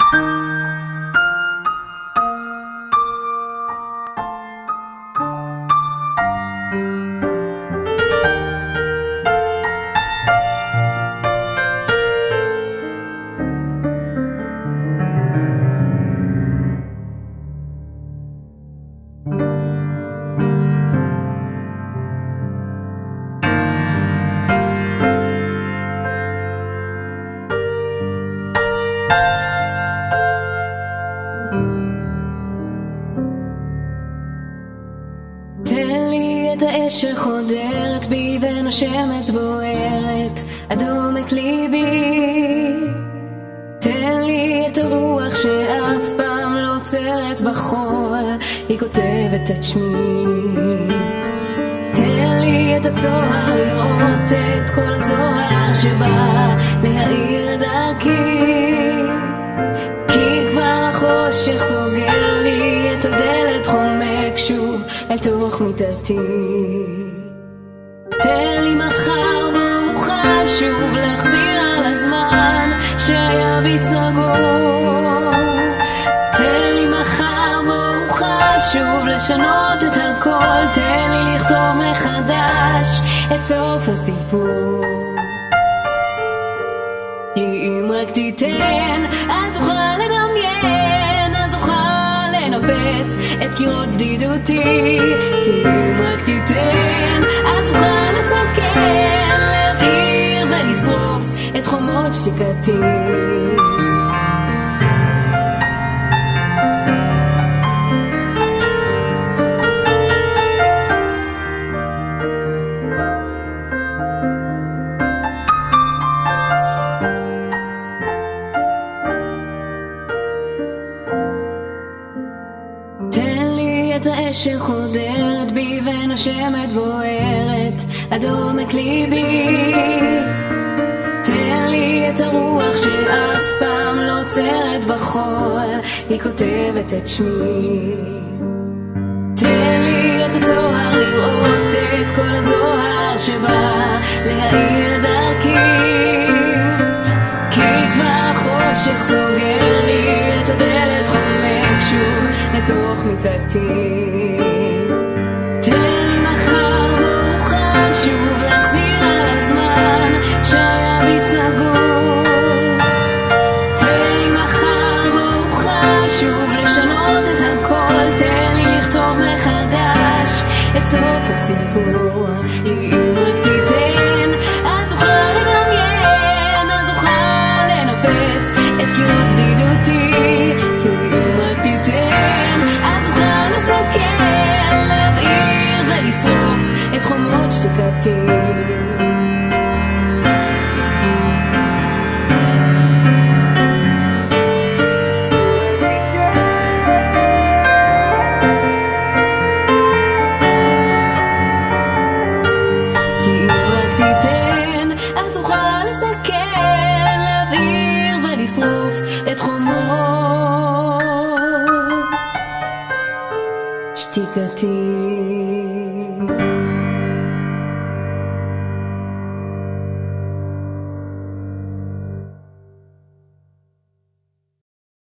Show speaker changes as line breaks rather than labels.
תן לי את האש שחודרת בי ונושמת בוערת עד עומק ליבי. תן לי את הרוח שאף פעם לא עוצרת בחול, היא כותבת את שמי. תן לי את הצוהר לראות את כל הזוהר שבא להאיר את דרכי, כי כבר החושך סוגר לי את הדלת, חומק שוב אל תוך מיטתי. תן לי מחר בו אוכל שוב להחזיר על הזמן שהיה בי סגור. תן לי מחר בו אוכל שוב לשנות את הכל, תן לי לכתוב מחדש את סוף הסיפור. אם רק תיתן אז אוכל לדמיין, אז אוכל לנפץ את קירות בדידותי. כי אם רק תיתן אז אוכל לסכן, להבעיר ולשרוף את חומות שתיקתי. את האש שחודרת בי ונושמת בוערת עד עומק ליבי. תן לי את הרוח שאף פעם לא עוצרת בחול, היא כותבת את שמי. תן לי את הזוהר לראות את כל הזוהר שבא להאיר דרכי, כי כבר החושך סוגר לי את הדלת, חומק שוב לתוך מיטתי. תן לי מחר בו אוכל שוב להחזיר על הזמן שהיה בי סגור. תן לי מחר בו אוכל שוב לשנות את הכל, תן לי לכתוב מחדש את סוף הסיפור. אם רק תיתן אז אוכל לדמיין, אז אוכל לנפץ את קירות בדידותי. אם רק תיתן אז אוכל לסכן, להבעיר ולשרוף את חומות שתיקתי. את חומות שתיקתי.